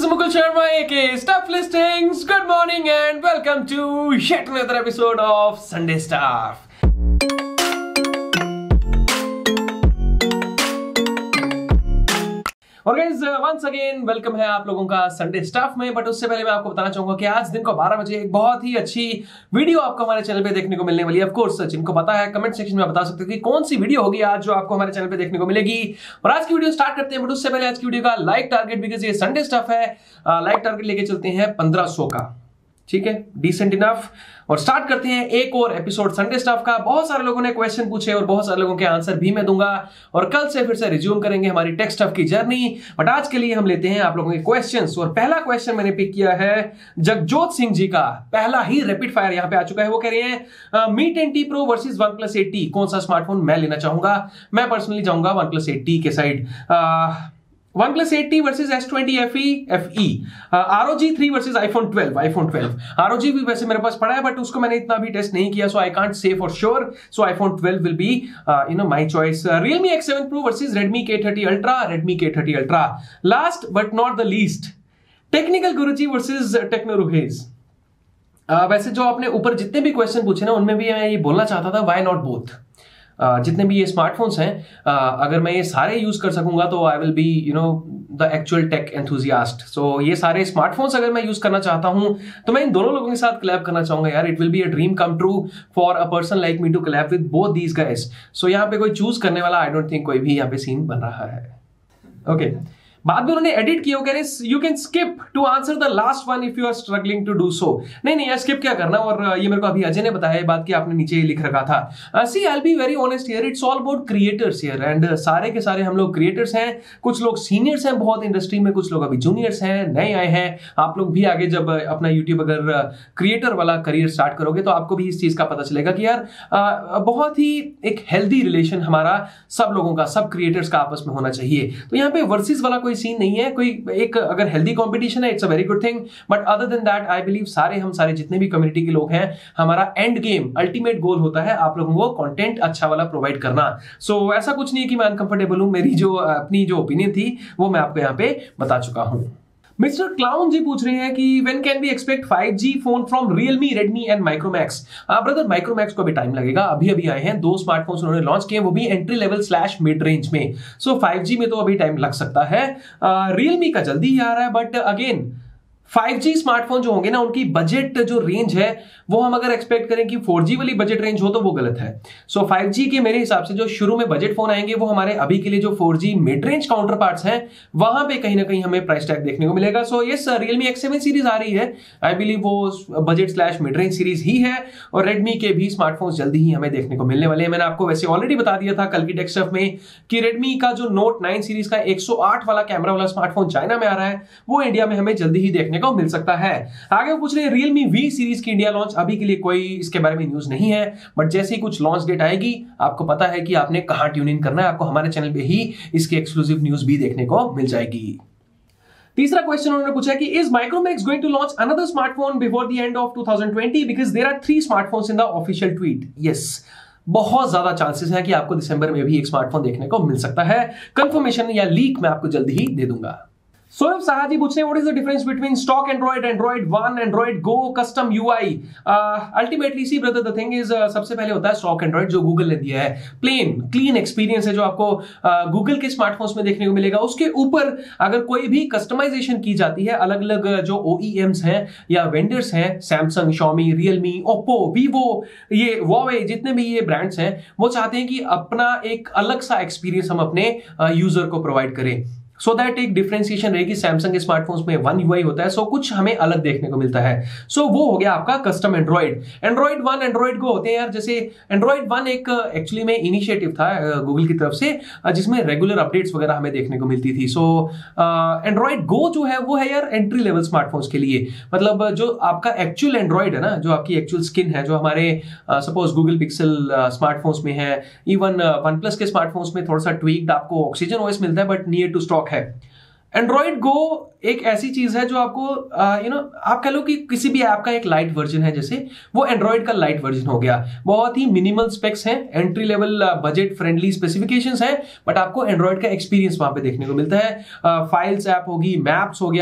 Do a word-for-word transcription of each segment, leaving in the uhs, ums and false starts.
is Mukul Sharma aka Stuff Listings. Good morning and welcome to yet another episode of Sunday Stuff. और guys once again welcome है आप लोगों का Sunday stuff में। But उससे पहले मैं आपको बताना चाहूंगा कि आज दिन को बारह बजे एक बहुत ही अच्छी वीडियो आपको हमारे चैनल पे देखने को मिलने वाली है। ऑफ कोर्स जिनको पता है कमेंट सेक्शन में बता सकते हो कि कौन सी वीडियो होगी आज जो आपको हमारे चैनल पे देखने को मिलेगी। और आज की वीडियो स्टार्ट करते हैं, बट उससे पहले आज की वीडियो का लाइक टारगेट, बिकॉज ये संडे स्टफ है, लाइक टारगेट लेके चलते हैं पंद्रह सौ का। ठीक है, डिसेंट इनफ। और स्टार्ट करते हैं एक और एपिसोड संडे स्टफ का। बहुत सारे लोगों ने क्वेश्चन पूछे और बहुत सारे लोगों के आंसर भी मैं दूंगा, और कल से फिर से रिज्यूम करेंगे हमारी टेक स्टफ की जर्नी। बट आज के लिए हम लेते हैं आप लोगों के क्वेश्चंस। और पहला क्वेश्चन मैंने पिक किया है जगजोत सिंह जी का। पहला ही रैपिड फायर यहां पे आ चुका है। वो कह रहे हैं Mi ten T Pro versus OnePlus eight T, कौन सा स्मार्टफोन मैं लेना चाहूंगा? मैं पर्सनली जाऊंगा वन प्लस एट टी के side. OnePlus eight T versus S twenty F E F E, ROG three versus iPhone twelve iPhone twelve. ROG भी वैसे मेरे पास पड़ा है, बट उसको मैंने इतना भी टेस्ट नहीं किया, so I can't say for sure. So iPhone twelve will be you know my choice. Realme X seven Pro versus Redmi K thirty Ultra, Redmi K thirty Ultra. Last but not the least, Technical Guruji versus Techno Ruhez. uh, वैसे जो आपने ऊपर जितने भी question पूछे ना, उनमें भी मैं ये बोलना चाहता था व्हाई नॉट बोथ। Uh, जितने भी ये स्मार्टफोन्स हैं, uh, अगर मैं ये सारे यूज कर सकूंगा तो I will be you know the actual tech enthusiast. So ये सारे स्मार्टफोन्स अगर मैं यूज करना चाहता हूं तो मैं इन दोनों लोगों के साथ कोलैब करना चाहूंगा यार। It will be a dream come true for a person like me to collab with both these guys. So यहाँ पे कोई चूज करने वाला आई डोंट थिंक कोई भी यहाँ पे सीन बन रहा है। Okay okay. बाद में उन्होंने एडिट किया, कह रहे you can skip to answer the last one if you are struggling to do so. नहीं नहीं, स्किप क्या करना। और ये मेरे को अभी अजय ने बताया बात की, आपने नीचे लिख रखा था। See I will be very honest here, it's all about creators here. And सारे के सारे हम लोग क्रिएटर्स हैं। कुछ लोग सीनियर्स हैं बहुत इंडस्ट्री में, कुछ लोग अभी जूनियर्स हैं, नए आए हैं। आप लोग भी आगे जब अपना यूट्यूब अगर क्रिएटर वाला करियर स्टार्ट करोगे तो आपको भी इस चीज का पता चलेगा कि यार आ, बहुत ही एक हेल्दी रिलेशन हमारा सब लोगों का, सब क्रिएटर्स का आपस में होना चाहिए। तो यहाँ पे वर्सेस वाला कोई सीन नहीं है। कोई एक अगर हेल्दी कंपटीशन है, it's a very good thing. But other than that I believe सारे हम सारे जितने भी कम्युनिटी के लोग हैं, हमारा एंड गेम, अल्टीमेट गोल होता है आप लोगों को कंटेंट अच्छा वाला प्रोवाइड करना। सो so, ऐसा कुछ नहीं है कि मैं अनकंफर्टेबल हूं। मेरी जो अपनी जो ओपिनियन थी वो मैं आपको यहाँ पे बता चुका हूं। मिस्टर क्लाउन जी पूछ रहे हैं कि when can we expect five G phone from Realme, Redmi and Micromax? Brother Micromax को अभी टाइम लगेगा, अभी अभी आए हैं। दो स्मार्टफोन्स उन्होंने लॉन्च किए, वो भी entry level slash mid range में। सो फाइव जी में तो अभी टाइम लग सकता है। रियलमी uh, का जल्दी ही आ रहा है। But again five G smartphone जो होंगे ना, उनकी बजट जो रेंज है वो हम अगर एक्सपेक्ट करें कि फोर जी वाली बजट रेंज हो तो वो गलत है। सो so, फाइव जी के मेरे हिसाब से जो शुरू में बजट फोन आएंगे वो हमारे अभी के लिए जो four G mid range counterparts हैं वहां पे कहीं ना कहीं हमें प्राइस टैग देखने को मिलेगा। So yes, Realme X seven series आ रही है, आई बिलीव वो budget slash mid range series ही है। और रेडमी के भी स्मार्टफोन्स जल्दी ही हमें देखने को मिलने वाले हैं। मैंने आपको वैसे ऑलरेडी बता दिया था कल की टेक स्टफ में कि रेडमी का जो नोट नाइन सीरीज का एक सौ आठ वाला कैमरा वाला स्मार्टफोन चाइना में आ रहा है, वो इंडिया में हमें जल्दी ही देखने को मिल सकता है। आगे वो पूछ रहे हैं रियलमी वी सीरीज की इंडिया लॉन्च, अभी के लिए कोई इसके बारे में न्यूज नहीं है। बट जैसे ही कुछ लॉन्च डेट आएगी, आपको पता है कि आपने कहां ट्यून इन करना है, आपको हमारे चैनल पे ही इसकी एक्सक्लूसिव न्यूज भी देखने को मिल जाएगी। तीसरा क्वेश्चन उन्होंने पूछा है कि is Micromax going to launch another smartphone before the end of two thousand twenty because there are three smartphones in the official tweet? Yes, बहुत ज्यादा चांसेस हैं कि आपको दिसंबर में भी एक स्मार्टफोन देखने को मिल सकता है। कंफर्मेशन या लीक मैं आपको जल्दी ही दे दूंगा। सोएब साहा जी पूछ रहे हैं what is the difference between stock Android, Android One, Android Go, custom UI? Ultimately see brother the thing is, सबसे पहले होता है स्टॉक एंड्रॉइड जो गूगल ने दिया है, प्लेन क्लीन एक्सपीरियंस है जो आपको गूगल uh, के स्मार्टफोन्स में देखने को मिलेगा। उसके ऊपर अगर कोई भी कस्टमाइजेशन की जाती है, अलग अलग जो ओईएम्स हैं या वेंडर्स हैं, Samsung, Xiaomi, Realme, Oppo, Vivo, ये हुआवे, जितने भी ये ब्रांड्स हैं, वो चाहते हैं कि अपना एक अलग सा एक्सपीरियंस हम अपने यूजर uh, को प्रोवाइड करें। सो so दैट एक डिफरेंशिएशन रहेगी। सैमसंग के स्मार्टफोन्स में वन यूआई होता है, सो so कुछ हमें अलग देखने को मिलता है। सो so वो हो गया आपका custom Android. Android One, Android Go होते हैं यार। जैसे एंड्रॉइड वन एक एक्चुअली में इनिशिएटिव था गूगल की तरफ से, जिसमें रेगुलर अपडेट्स वगैरह हमें देखने को मिलती थी। सो एंड्रॉइड गो जो है वो है यार एंट्री लेवल स्मार्टफोन्स के लिए। मतलब जो आपका एक्चुअल एंड्रॉइड है ना, जो आपकी एक्चुअल स्किन है, जो हमारे सपोज गूगल पिक्सल स्मार्टफोन्स में है, इवन वन प्लस के स्मार्टफोन्स में थोड़ा सा ट्वीक्ड आपको ऑक्सीजन ओएस मिलता है, बट नियर टू स्टॉक है। एंड्रॉइड गो एक ऐसी चीज है जो आपको यू नो आप कह लो कि किसी भी ऐप का एक लाइट वर्जन है, जैसे वो एंड्रॉइड का लाइट वर्जन हो गया। बहुत ही मिनिमल स्पेक्स हैं, entry level budget friendly specifications हैं, बट आपको एंड्रॉइड का एक्सपीरियंस वहां पे देखने को मिलता है। फाइल्स ऐप होगी, मैप्स हो गया,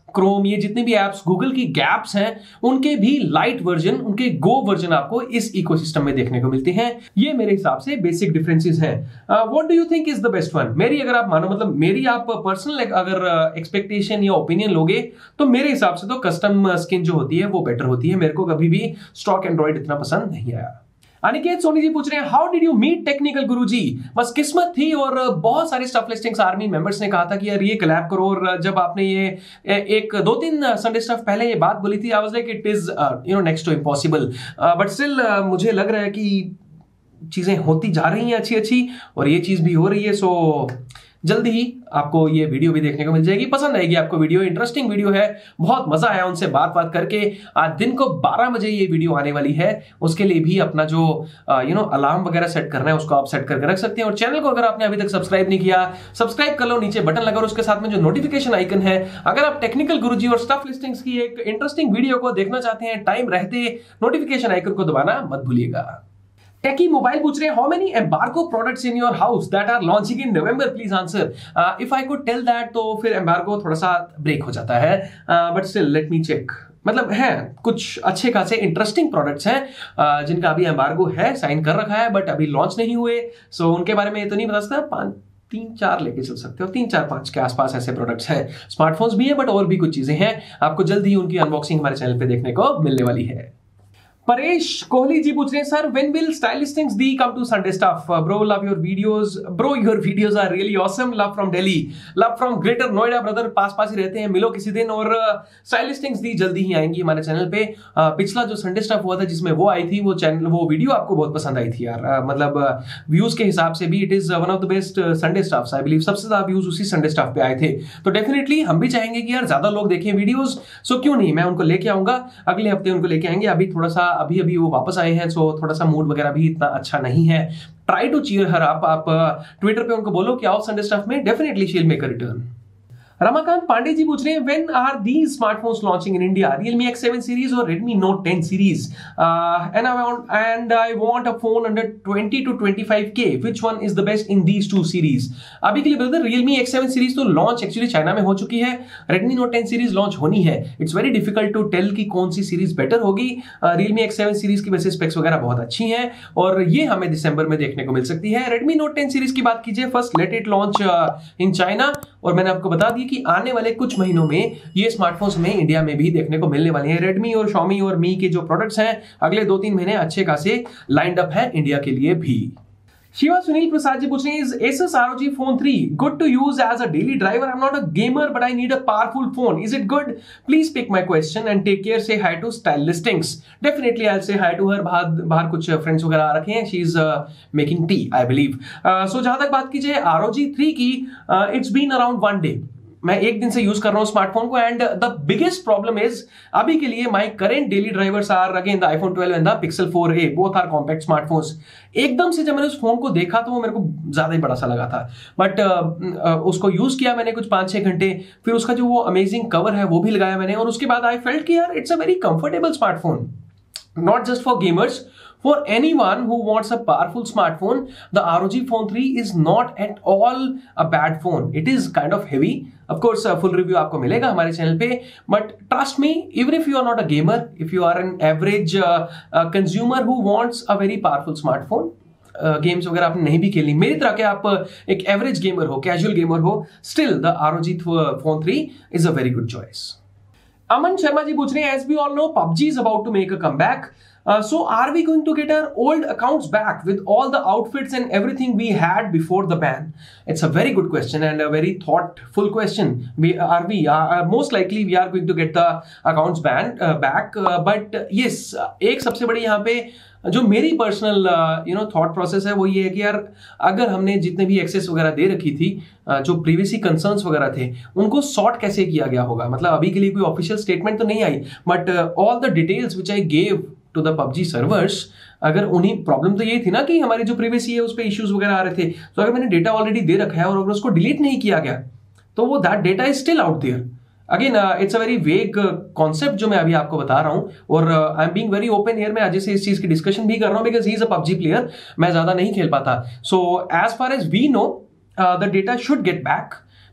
क्रोम, ये जितने भी एप्स गूगल की गैप्स हैं, उनके भी लाइट वर्जन, उनके गो वर्जन आपको इस इकोसिस्टम में देखने को मिलते हैं। ये मेरे हिसाब से बेसिक डिफरेंसेस हैं। What do you think is the best one? मेरी अगर आप मानो, मतलब मेरी आप पर्सनल अगर एक्सपेक्टेशन या ओपिनियन लोगे, तो मेरे हिसाब से तो कस्टम स्किन जो होती है वो बेटर होती है। मेरे को कभी भी स्टॉक एंड्रॉइड इतना पसंद नहीं आया। अनिकेत सोनी जी पूछ रहे हैं, how did you meet Technical Guruji? बस किस्मत थी और बहुत सारे स्टफ लिस्टिंग्स आर्मी मेंबर्स ने कहा था कि यार ये कोलैब करो, और जब आपने ये एक दो तीन संडे स्टफ पहले ये बात बोली थी, I was like it is you know next to impossible, but still मुझे लग रहा है कि चीजें होती जा रही हैं अच्छी अच्छी, और ये चीज भी हो रही है। सो जल्दी ही आपको ये वीडियो भी देखने को मिल जाएगी, पसंद आएगी आपको वीडियो, इंटरेस्टिंग वीडियो है, बहुत मजा आया उनसे बात बात करके। आज दिन को बारह बजे ये वीडियो आने वाली है, उसके लिए भी अपना जो यू नो अलार्म वगैरह सेट करना है उसको आप सेट करके रख सकते हैं। और चैनल को अगर आपने अभी तक सब्सक्राइब नहीं किया, सब्सक्राइब कर लो, नीचे बटन लगा और उसके साथ में जो नोटिफिकेशन आइकन है, अगर आप टेक्निकल गुरुजी और स्टफ लिस्टिंग्स की एक इंटरेस्टिंग वीडियो को देखना चाहते हैं टाइम रहते, नोटिफिकेशन आइकन को दबाना मत भूलिएगा। टेकी मोबाइल पूछ रहे हैं, how many embargo products in your house that are launching in November, please answer. If I could tell that, तो फिर एम्बार्गो थोड़ा सा ब्रेक हो जाता है, but still let me check. मतलब है कुछ अच्छे खासे इंटरेस्टिंग प्रोडक्ट्स हैं uh, जिनका अभी एम्बार्गो है, साइन कर रखा है, बट अभी लॉन्च नहीं हुए। सो so, उनके बारे में तो नहीं बता सकता। पांच तीन चार लेके चल सकते हो, तीन चार पांच के आसपास ऐसे प्रोडक्ट्स हैं। स्मार्टफोन्स भी है, बट और भी कुछ चीजें हैं। आपको जल्द ही उनकी अनबॉक्सिंग हमारे चैनल पे देखने को मिलने वाली है। परेश कोहली जी पूछ रहे हैं, sir when will style listings the come to Sunday stuff? Bro love your videos, bro your videos are really awesome, love from Delhi, love from Greater Noida, brother पास पास ही रहते हैं, मिलो किसी दिन। और स्टाइल लिस्टिंग्स दी जल्दी ही आएंगी हमारे चैनल पे। uh, पिछला जो संडे स्टफ हुआ था जिसमें वो आई थी, वो चैनल वो वीडियो आपको बहुत पसंद आई थी यार। uh, मतलब व्यूज uh, के हिसाब से भी it is one of the best Sunday stuffs, I believe सबसे ज्यादा व्यूज उसी संडे स्टफ पे आए थे। तो डेफिनेटली हम भी चाहेंगे कि यार ज्यादा लोग देखें वीडियोस, सो क्यों नहीं, मैं उनको लेके आऊंगा अगले हफ्ते, उनको लेके आएंगे। अभी थोड़ा सा अभी अभी वो वापस आए हैं, सो थोड़ा सा मूड वगैरह भी इतना अच्छा नहीं है। Try to cheer her up. आप ट्विटर पे उनको बोलो कि आओ संडे स्टफ में, definitely she will make a return. Ramakant Pandey ji पूछ रहे हैं, when are these smartphones launching in India? Realme X seven series और Redmi Note ten series? And I want and I want a phone under twenty to twenty five K, which one is the best in these two series? अभी के लिए brother Realme X seven series तो launch actually China में हो चुकी है, Redmi Note ten series launch होनी है। It's very difficult to tell कि कौन सी सीरीज बेटर होगी। uh, Realme X seven series की वैसे स्पेक्स वगैरह बहुत अच्छी हैं और ये हमें दिसंबर में देखने को मिल सकती है। Redmi Note टेन सीरीज की बात कीजिए, first let it launch in China, और मैंने आपको बता दिया कि आने वाले कुछ महीनों में ये स्मार्टफोन्स में इंडिया में भी देखने को मिलने वाले हैं। रेडमी और Xiaomi और मी के जो प्रोडक्ट्स हैं अगले दो तीन महीने अच्छे खासे लाइंड अप है इंडिया के लिए भी। शिवा सुनील प्रसाद जी पूछ रहे हैं, is Asus R O G Phone three good to use as a daily driver? I'm not a gamer but I need a powerful phone. Is it good? Please pick my question and take care. Say hi to Style Listings. Definitely I'll say hi to her. बाहर बाहर कुछ friends वगैरह आ रखे हैं. She is uh, making tea, I believe. Uh, so जहां तक बात कीजिए R O G थ्री की, uh, it's been around one day. मैं एक दिन से यूज कर रहा हूं स्मार्टफोन को, and the biggest problem is अभी के लिए my current daily drivers are again the iPhone twelve and the Pixel four A, both are compact smartphones. एकदम से जब मैंने उस फोन को देखा तो वो मेरे को ज्यादा ही बड़ा सा लगा था, बट uh, uh, उसको यूज किया मैंने कुछ पांच छह घंटे, फिर उसका जो वो अमेजिंग कवर है वो भी लगाया मैंने, और उसके बाद आई फेल्ट कि यार it's a very comfortable smartphone, not just for gamers. For anyone who wants a powerful smartphone, the R O G Phone three is not at all a bad phone. It is kind of heavy. Of course, uh, full review आपको मिलेगा हमारे channel पे. But trust me, even if you are not a gamer, if you are an average uh, uh, consumer who wants a very powerful smartphone, games uh, वगैरह आपने नहीं भी खेलनी, मेरी तरह के आप एक एवरेज गेमर हो, कैजुअल गेमर हो, still the R O G Phone three is a very good choice. Aman Sharma ji पूछ रहे हैं, as we all know, P U B G is about to make a comeback. Uh, so are we going to get our old accounts back with all the outfits and everything we had before the ban? It's a very good question and a very thoughtful question. We are we uh, most likely we are going to get the accounts banned uh, back. Uh, but uh, yes, एक सबसे बड़ी यहाँ पे जो मेरी personal you know thought process है वो ये है कि यार अगर हमने जितने भी एक्सेस वगैरह दे रखी थी, uh, जो प्रीवियसली कंसर्न्स वगैरह थे, उनको सॉर्ट कैसे किया गया होगा. मतलब अभी के लिए कोई ऑफिशियल स्टेटमेंट तो नहीं आई, but all the details which I gave to the PUBG servers, अगर उन्हीं प्रॉब्लम तो ये थी ना कि हमारी जो प्रीवियस है उस पर इश्यूज वगैरह आ रहे थे, तो अगर मैंने डेटा ऑलरेडी दे रखा है और अगर उसको डिलीट नहीं किया गया तो वो that data is still out there. Again it's a very vague concept जो मैं अभी आपको बता रहा हूं, और I am being very open here. मैं अजय से इस चीज की डिस्कशन भी कर रहा हूं because he is a PUBG player, मैं ज्यादा नहीं खेल पाता. So as far as we know the data should get back,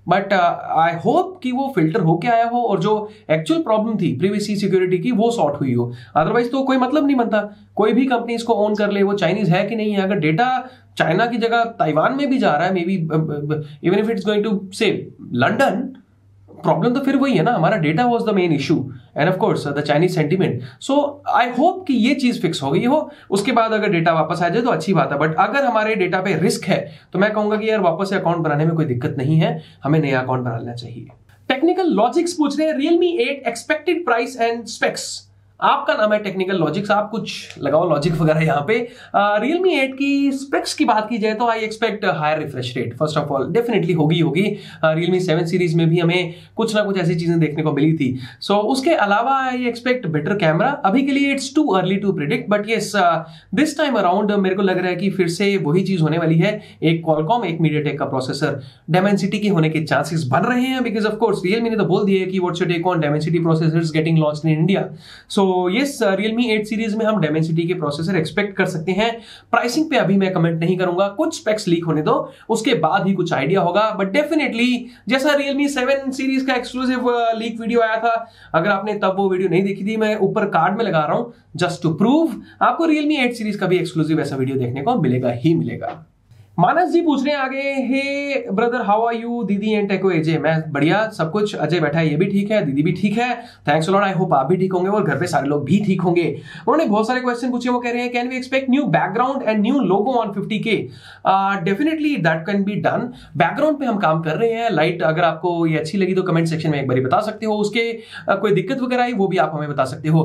but I hope कि वो फिल्टर होके आया हो और जो एक्चुअल प्रॉब्लम थी प्रिवेसी सिक्योरिटी की वो सॉर्ट हुई हो। अदरवाइज तो कोई मतलब नहीं बनता, कोई भी कंपनी इसको ओन कर ले, वो चाइनीज है कि नहीं है। अगर डेटा चाइना की जगह ताइवान में भी जा रहा है, maybe even if it's going to say London, problem तो फिर वही है ना, हमारा data was the main issue and of course the Chinese sentiment. So I hope कि ये चीज फिक्स हो गई हो, उसके बाद अगर डेटा वापस आ जाए तो अच्छी बात है। बट अगर हमारे डेटा पे रिस्क है तो मैं कहूंगा कि यार वापस से अकाउंट बनाने में कोई दिक्कत नहीं है, हमें नया अकाउंट बना लेना चाहिए। टेक्निकल लॉजिक्स पूछ रहे हैं Realme eight expected price and specs. आपका नाम है टेक्निकल लॉजिक्स, आप कुछ लगाओ लॉजिक वगैरह यहाँ पे। Realme एट की स्पेक्स की बात की जाए तो I expect higher refresh rate, first of all definitely होगी होगी Realme सेवन सीरीज में भी हमें कुछ ना कुछ ऐसी चीजें देखने को मिली थी। सो so, उसके अलावा आई एक्सपेक्ट बेटर कैमरा। अभी के लिए it's too early to predict, but yes this time around मेरे को लग रहा है कि फिर से वही चीज होने वाली है, एक क्वालकॉम एक मीडियाटेक का प्रोसेसर डायमेंसिटी के होने के चांसेस बन रहे हैं, बिकॉज ऑफ कोर्स Realme ने तो बोल दिया है कि what's your take on Dimensity processors getting launched in India. So yes, Realme eight series में हम डायमेंसिटी के प्रोसेसर एक्सपेक्ट कर सकते हैं। प्राइसिंग पे अभी मैं कमेंट नहीं करूंगा, कुछ स्पेक्स लीक होने दो, उसके बाद ही कुछ आइडिया होगा। बट डेफिनेटली जैसा Realme सेवन सीरीज का एक्सक्लूसिव लीक वीडियो आया था, अगर आपने तब वो वीडियो नहीं देखी थी, मैं ऊपर कार्ड में लगा रहा हूं जस्ट टू प्रूव, आपको Realme एट सीरीज का भी एक्सक्लूसिव ऐसा वीडियो देखने को मिलेगा ही मिलेगा। मानस जी पूछ रहे हैं आगे, hey brother how are you, दीदी एंड टेको एजे। मैं बढ़िया, सब कुछ, अजय बैठा है ये भी ठीक है, दीदी भी ठीक है, thanks a lot. I hope आप भी ठीक होंगे और घर पे सारे लोग भी ठीक होंगे। उन्होंने बहुत सारे क्वेश्चन पूछे, वो कह रहे हैं can we expect new background and new logo on fifty K. Definitely that can be done. Background पे हम काम कर रहे हैं, लाइट अगर आपको ये अच्छी लगी तो कमेंट सेक्शन में एक बार बता सकते हो, उसके uh, कोई दिक्कत वगैरह आई वो भी आप हमें बता सकते हो।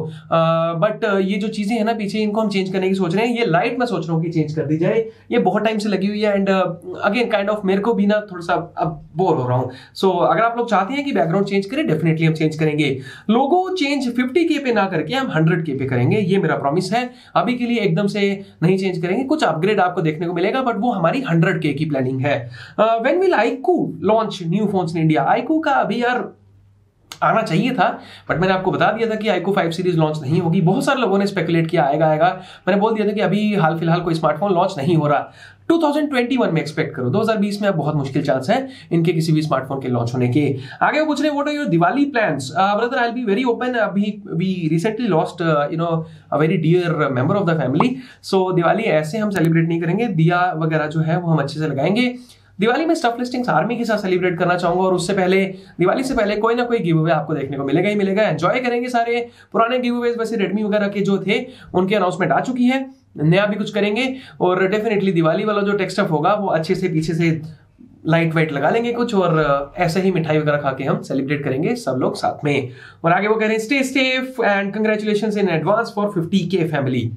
बट uh, uh, ये जो चीजें हैं ना पीछे, इनको हम चेंज करने की सोच रहे हैं। ये लाइट मैं सोच रहा हूँ कि चेंज कर दी जाए, ये बहुत टाइम से लगी हुई है एंड अगेन काइंड ऑफ मेरे को भी ना थोड़ा सा अब बोर हो रहा हूं। सो so, अगर आप लोग चाहते हैं कि बैकग्राउंड चेंज करें, डेफिनेटली हम चेंज करेंगे। लोगो चेंज फिफ्टी के पे ना करके हम हंड्रेड के पे करेंगे, ये मेरा प्रॉमिस है। अभी के लिए एकदम से नहीं चेंज करेंगे, कुछ अपग्रेड आपको देखने को मिलेगा, बट वो हमारी हंड्रेड के की प्लानिंग है। When will iQOO launch new phones in India. IQOO का अभी यार आना चाहिए था, बट मैंने आपको बता दिया था कि आईक्यू फाइव सीरीज लॉन्च नहीं होगी। बहुत सारे लोगों ने स्पेकुलेट किया आएगा आएगा, मैंने बोल दिया था कि अभी हाल फिलहाल कोई स्मार्टफोन लॉन्च नहीं हो रहा। टू थाउजेंड ट्वेंटी वन में एक्सपेक्ट करो, दो हज़ार बीस में अब बहुत मुश्किल चांस है इनके किसी भी स्मार्टफोन के लॉन्च होने के। आगे वो पूछ रहे हैं what are your Diwali plans. Brother I will be very open, अभी we recently lost you know a very dear member of the family. So Diwali ऐसे हम सेलिब्रेट नहीं करेंगे, दिया वगैरह जो है वो हम अच्छे से लगाएंगे। दिवाली में स्टफ लिस्टिंग्स आर्मी के साथ सेलिब्रेट करना चाहूंगा, और उससे पहले दिवाली से पहले कोई ना कोई गिव अवे आपको देखने को मिलेगा ही मिलेगा। एंजॉय करेंगे सारे। पुराने गिव अवेज वैसे रेडमी वगैरह के जो थे उनकी अनाउंसमेंट आ चुकी है, नया भी कुछ करेंगे, और डेफिनेटली दिवाली वाला जो टेक स्टफ होगा वो अच्छे से पीछे से लाइट वाइट लगा लेंगे कुछ, और ऐसे ही मिठाई वगैरह खा के हम सेलिब्रेट करेंगे सब लोग साथ में। और आगे वो कह रहे हैं stay safe and congratulations in advance for fifty K family.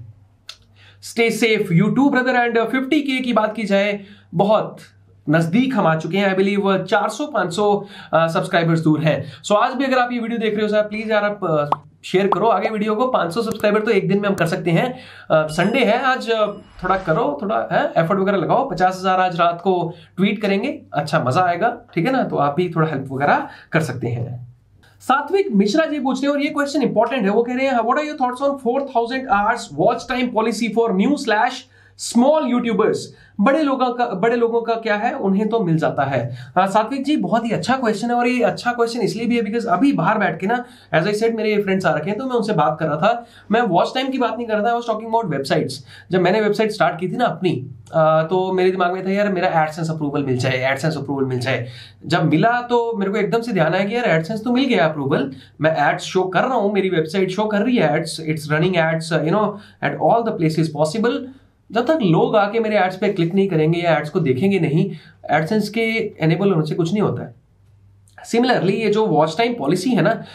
Stay safe you too brother. And fifty K की बात की जाए, बहुत नजदीक हम आ चुके हैं। आई बिलीव चार सौ पाँच सौ सब्सक्राइबर्स दूर हैं। सो so, आज भी अगर आप ये वीडियो देख रहे हो सर, प्लीज यार आप शेयर करो आगे वीडियो को। पाँच सौ सब्सक्राइबर तो एक दिन में हम कर सकते हैं। संडे है आज, थोड़ा करो, थोड़ा है एफर्ट वगैरह लगाओ। पचास हजार आज रात को ट्वीट करेंगे, अच्छा मजा आएगा, ठीक है ना। तो आप भी थोड़ा हेल्प वगैरह कर सकते हैं। सात्विक मिश्रा जी पूछ रहे हैं, और ये क्वेश्चन इंपॉर्टेंट है, वो कह रहे हैं what are your thoughts on four thousand hours watch time policy for new slash small YouTubers. बड़े लोगों का बड़े लोगों का क्या है, उन्हें तो मिल जाता है। सात्विक जी बहुत ही अच्छा क्वेश्चन है, और ये अच्छा क्वेश्चन इसलिए भी है बिकॉज अभी बाहर बैठ के ना, एज आई सेड, मेरे फ्रेंड्स आ रखे हैं तो मैं उनसे बात कर रहा था। मैं वॉच टाइम की बात नहीं कर रहा था, I was talking about websites. जब मैंने वेबसाइट स्टार्ट की थी ना अपनी, आ, तो मेरे दिमाग में था यार मेरा एडसेंस अप्रूवल मिल जाए, एडसेंस अप्रूवल मिल जाए। जब मिला तो मेरे को एकदम से ध्यान आया कि यार एडसेंस तो मिल गया अप्रूवल, मैं एड्स शो कर रहा हूँ, मेरी वेबसाइट शो कर रही है ads, it's running ads you know at all the places possible. जब तक लोग आके मेरे एड्स पे क्लिक नहीं करेंगे या एड्स को देखेंगे नहीं, एडसेंस के एनेबल होने से कुछ नहीं होता है। सिमिलरली ये जो वॉच टाइम पॉलिसी है ना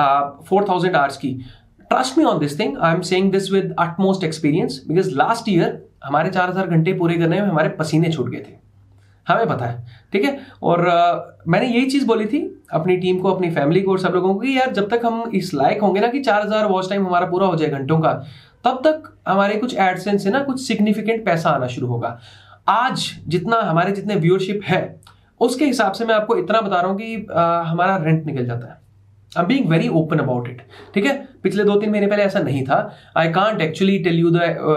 फोर थाउजेंड आवर्स की, trust me on this thing, I am saying this with utmost experience, because last year हमारे चार हजार घंटे पूरे करने में हमारे पसीने छूट गए थे, हमें पता है, ठीक है। और uh, मैंने यही चीज बोली थी अपनी टीम को, अपनी फैमिली को और सब लोगों को कि यार जब तक हम इस लायक होंगे ना कि चार हजार वॉच टाइम हमारा पूरा हो जाए घंटों का, तब तक हमारे कुछ एडसेंस से ना कुछ सिग्निफिकेंट पैसा आना शुरू होगा। आज जितना हमारे जितने व्यूअरशिप है उसके हिसाब से मैं आपको इतना बता रहा हूं कि आ, हमारा रेंट निकल जाता है। I am being very open about it, ठीक है। पिछले दो तीन महीने पहले ऐसा नहीं था। I can't actually tell you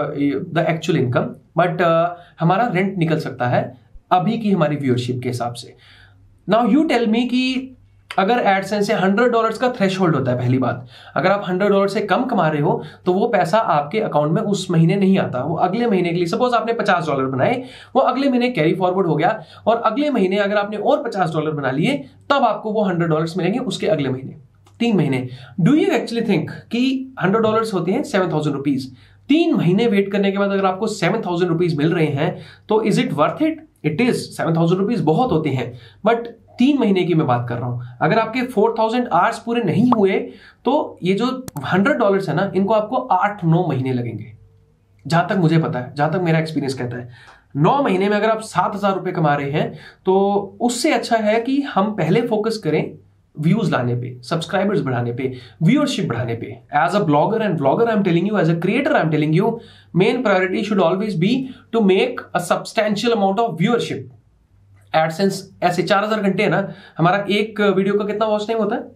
the actual income, but हमारा रेंट निकल सकता है अभी की हमारी व्यूअरशिप के हिसाब से। नाउ यू टेल मी कि अगर एडसेंस से हंड्रेड डॉलर्स का थ्रेशोल्ड होता है, पहली बात, अगर आप हंड्रेड डॉलर से कम कमा रहे हो तो वो पैसा आपके अकाउंट में उस महीने नहीं आता, वो अगले महीने के लिए। सपोज आपने पचास डॉलर बनाए, वो अगले महीने कैरी फॉरवर्ड हो गया, और अगले महीने अगर आपने और पचास डॉलर बना लिए तब आपको वो हंड्रेड डॉलर्स मिलेंगे उसके अगले महीने, तीन महीने। डू यू एक्चुअली थिंक कि हंड्रेड डॉलर्स होते हैं सेवन थाउजेंड रुपीज, तीन महीने वेट करने के बाद अगर आपको सेवन थाउजेंड रुपीज मिल रहे हैं तो is it worth it? It is. Seven thousand rupees बहुत होते हैं, बट तीन महीने की मैं बात कर रहा हूं। अगर आपके फोर थाउजेंड आवर्स पूरे नहीं हुए तो ये जो हंड्रेड डॉलर्स है ना, इनको आपको आठ नौ महीने लगेंगे, जहां तक मुझे पता है, जहां तक मेरा एक्सपीरियंस कहता है। नौ महीने में अगर आप सात हजार रुपए कमा रहे हैं तो उससे अच्छा है कि हम पहले फोकस करें व्यूज लाने पे, सब्सक्राइबर्स बढ़ाने पे, व्यूअरशिप बढ़ाने पे। As a blogger and vlogger I am telling you, as a creator I am telling you, main priority should always be to make a substantial amount of viewership. AdSense ऐसे चार हजार घंटे है ना, हमारा एक वीडियो का कितना वॉच टाइम होता है?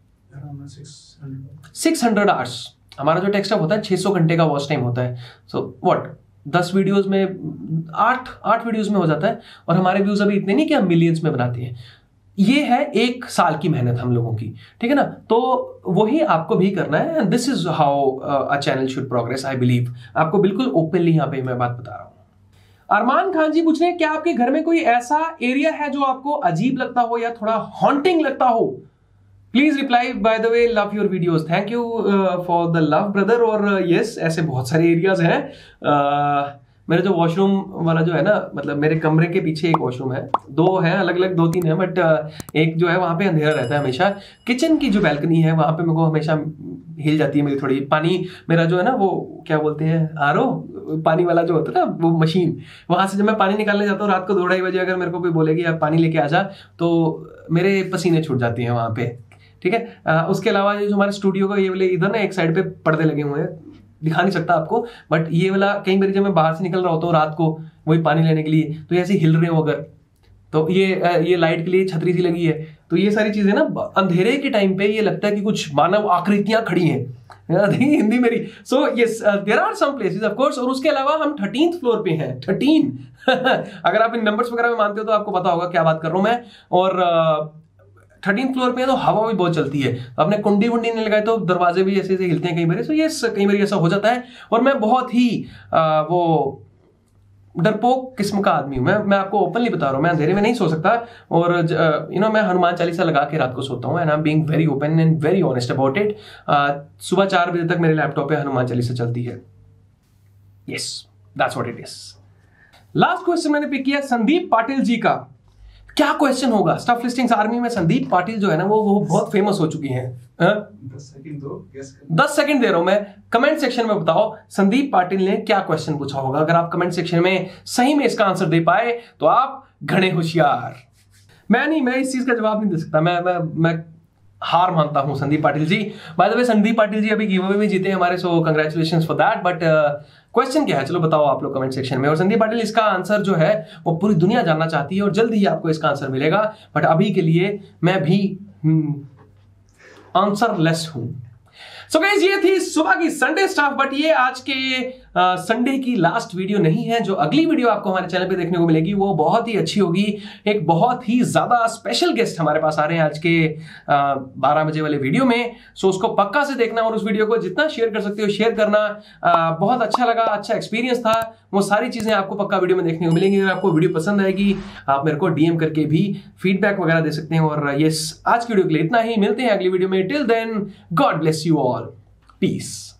Six hundred hours. हमारा जो टेक्स्ट होता है छह सौ घंटे का वॉच टाइम होता है। सो व्हाट, दस वीडियोस में आठ आठ वीडियोस में हो जाता है, और हमारे व्यूज अभी इतने नहीं कि हम मिलियंस में बनाते हैं। ये है एक साल की मेहनत हम लोगों की, ठीक है ना? तो वही आपको भी करना है, and this is how a channel should progress, I believe. आपको बिल्कुल ओपनली यहाँ पे मैं बात बता रहा हूँ। अरमान खान जी पूछ रहे हैं, क्या आपके घर में कोई ऐसा एरिया है जो आपको अजीब लगता हो या थोड़ा हॉन्टिंग लगता हो? Please reply. By the way, love your videos, thank you for the love brother. और यस, ऐसे बहुत सारे एरियाज हैं। uh, मेरे जो वॉशरूम वाला जो है ना, मतलब मेरे कमरे के पीछे एक वॉशरूम है, दो है अलग अलग, दो तीन है, बट एक जो है वहां पे अंधेरा रहता है हमेशा। किचन की जो बैल्कनी है वहां पे मेरे को हमेशा हिल जाती है मेरी थोड़ी। पानी मेरा जो है ना, वो क्या बोलते हैं, आर ओ, पानी वाला जो होता है ना, वो मशीन, वहां से जब मैं पानी निकालने जाता हूँ रात को दो ढाई बजे, अगर मेरे को कोई बोलेगी आप पानी लेके आ जा, तो मेरे पसीने छूट जाती हैं वहां पे, ठीक है। आ, उसके अलावा जो हमारे स्टूडियो का ये वाले इधर ना एक साइड पे पर्दे लगे हुए हैं, दिखा नहीं सकता आपको, बट ये वाला कई बार जब मैं बाहर से निकल रहा होता हूँ रात को वही पानी लेने के लिए, तो ऐसे हिल रहे हो अगर, तो ये ये लाइट के लिए छतरी सी लगी है, तो ये सारी चीजें ना अंधेरे के टाइम पे ये लगता है कि कुछ मानव आकृतियां खड़ी हैं। हिंदी मेरी। So yes, there are some places of course. और उसके अलावा हम थर्टीन्थ फ्लोर पे हैं, थर्टीन अगर आप इन नंबर्स वगैरह में मानते हो तो आपको पता होगा क्या बात कर रहा हूं मैं। और थर्टीन फ्लोर पे है तो हवा भी बहुत चलती है, आपने कुंडी वुंडी नहीं लगाई तो दरवाजे भी ऐसे ऐसे हिलते हैं कई बार। सो यस, कई बार ऐसा हो जाता है। और मैं बहुत ही आ, वो डरपोक किस्म का आदमी हूं मैं मैं आपको ओपनली बता रहा हूं, मैं अंधेरे में नहीं सो सकता। और यू नो मैं हनुमान चालीसा लगा के रात को सोता हूं, and I am being very open and very honest about it. सुबह चार बजे तक मेरे लैपटॉप पे हनुमान चालीसा चलती है। Yes, that's what it is. Last question मैंने पिक किया संदीप पाटिल जी का। क्या क्वेश्चन होगा? स्टफ लिस्टिंग्स आर्मी में संदीप पाटिल जो है ना, वो वो बहुत फेमस हो चुकी हैं। दस सेकंड दो, दस सेकंड दे रहा हूं मैं। कमेंट सेक्शन में बताओ संदीप पाटिल ने क्या क्वेश्चन पूछा होगा। अगर आप कमेंट सेक्शन में सही में इसका आंसर दे पाए तो आप घने होशियार। मैं नहीं, मैं इस चीज का जवाब नहीं दे सकता, मैं मैं मैं हार मानता हूं Sandeep Patil ji. By the way Sandeep Patil ji अभी गिव अवे में जीते हमारे, so congratulations for that. But question क्या है, चलो बताओ आप लोग कमेंट सेक्शन में। और संदीप पाटिल, इसका आंसर जो है वो पूरी दुनिया जानना चाहती है और जल्द ही आपको इसका आंसर मिलेगा। बट अभी के लिए मैं भी आंसर लेस हूं। सो गाइस, ये थी सुबह की संडे स्टाफ, बट ये आज के संडे की लास्ट वीडियो नहीं है। जो अगली वीडियो आपको हमारे चैनल पे देखने को मिलेगी वो बहुत ही अच्छी होगी। एक बहुत ही ज्यादा स्पेशल गेस्ट हमारे पास आ रहे हैं आज के बारह बजे वाले वीडियो में। सो उसको पक्का से देखना और उस वीडियो को जितना शेयर कर सकते हो शेयर करना। आ, बहुत अच्छा लगा, अच्छा एक्सपीरियंस था। वो सारी चीजें आपको पक्का वीडियो में देखने को मिलेंगी। अगर आपको वीडियो पसंद आएगी आप मेरे को डीएम करके भी फीडबैक वगैरह दे सकते हैं। और यस, आज की वीडियो के लिए इतना ही। मिलते हैं अगली वीडियो में। Till then, God bless you all, piece.